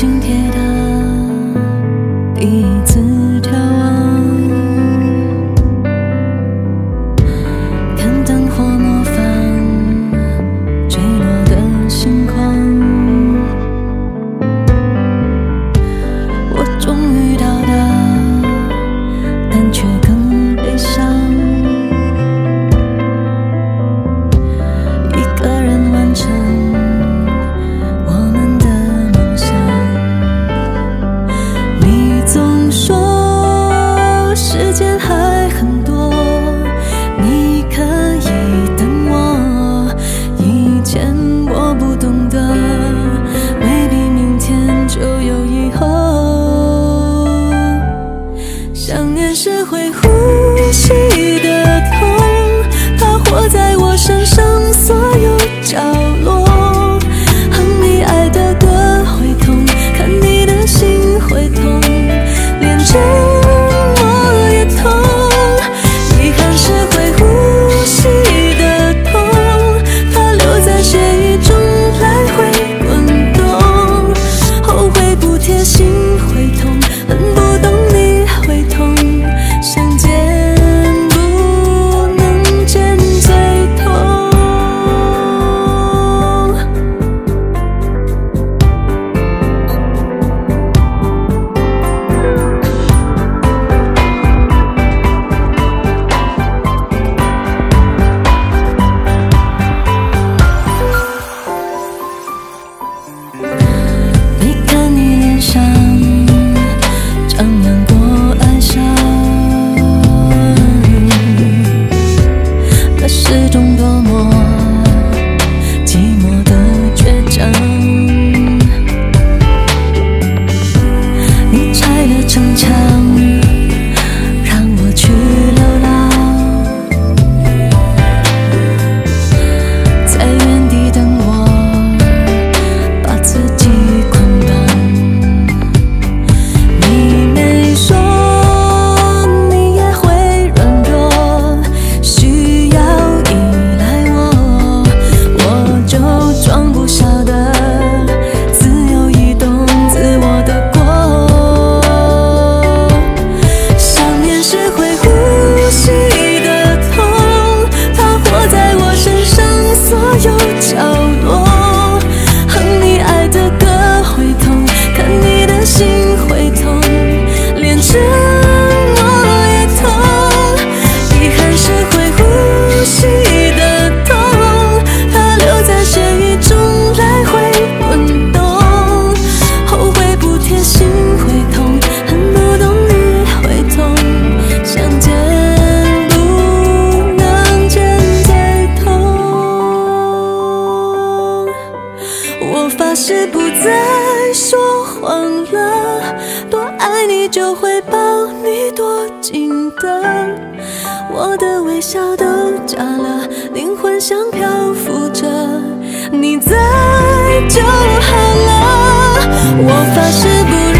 心贴的第一次眺望，看灯火模仿坠落的星光，我终于到达，但却更悲伤。一个人完成我们的梦想。你总说时间还很多，你可以等我。以前我不懂得，未必明天就有以后。想念是会呼吸的痛，它活在我身上所有角落。哼你爱的歌会痛，看你的心会痛，连沉默也痛。遗憾是会呼吸的痛，它留在血液中来回滚动。后悔不贴心会痛，恨不懂你会痛，想见不能见最痛。你看你脸上张扬过哀伤，那是种多么寂寞的倔强。你拆了城墙，让我去流浪，在原地等我，把自己捆绑。你没说你也会软弱，需要依赖我，我就装不晓得自由移动自我的国。想念是会呼吸的痛，它活在我身上所有角落。哼你爱的歌会痛，看你的心会痛，连沉默也痛。遗憾是会呼吸的痛，它留在血液中来回滚动。后悔不贴心会痛，恨不懂你会痛，想见不能见最痛。我发誓不再说谎了，多爱你就会抱你多紧的，我的微笑都假了，灵魂像漂浮着，你在就好了。我发誓不